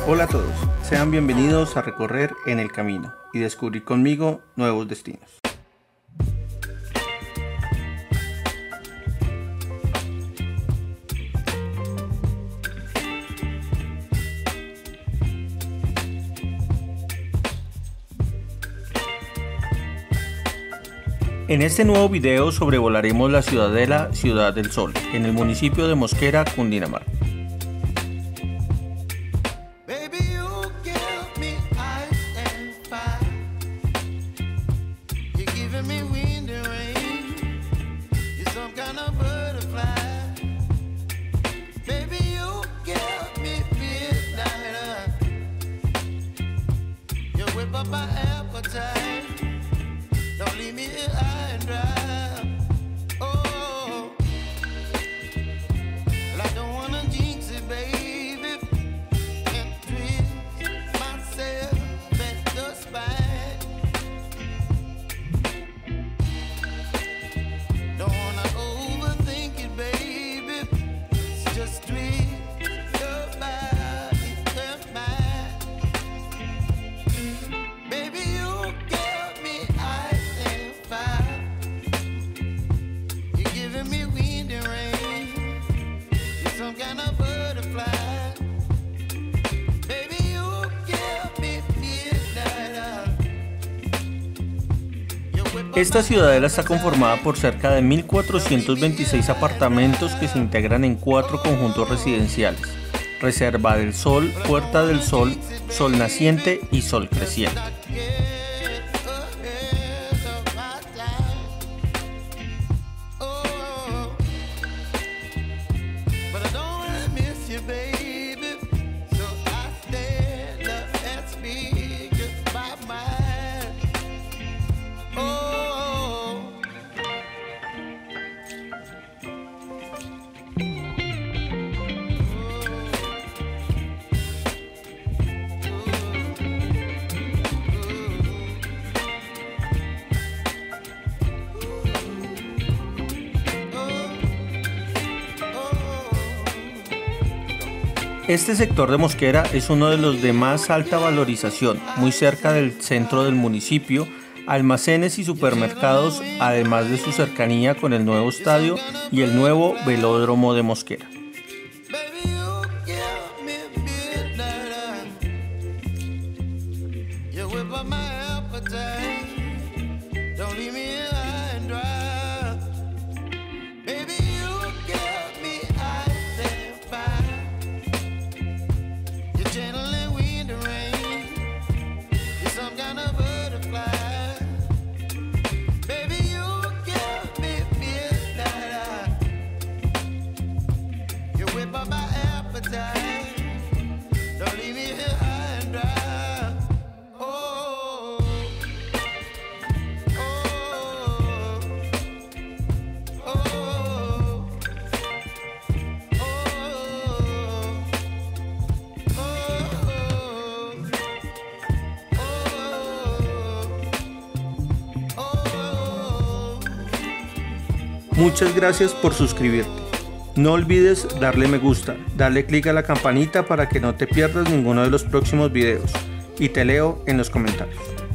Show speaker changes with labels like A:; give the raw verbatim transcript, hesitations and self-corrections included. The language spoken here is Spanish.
A: Hola a todos, sean bienvenidos a recorrer en el camino y descubrir conmigo nuevos destinos. En este nuevo video sobrevolaremos la ciudadela Ciudad del Sol, en el municipio de Mosquera, Cundinamarca. Esta ciudadela está conformada por cerca de mil cuatrocientos veintiséis apartamentos que se integran en cuatro conjuntos residenciales: Reserva del Sol, Puerta del Sol, Sol Naciente y Sol Creciente. Este sector de Mosquera es uno de los de más alta valorización, muy cerca del centro del municipio, almacenes y supermercados, además de su cercanía con el nuevo estadio y el nuevo velódromo de Mosquera. Muchas gracias por suscribirte. No olvides darle me gusta, darle clic a la campanita para que no te pierdas ninguno de los próximos videos y te leo en los comentarios.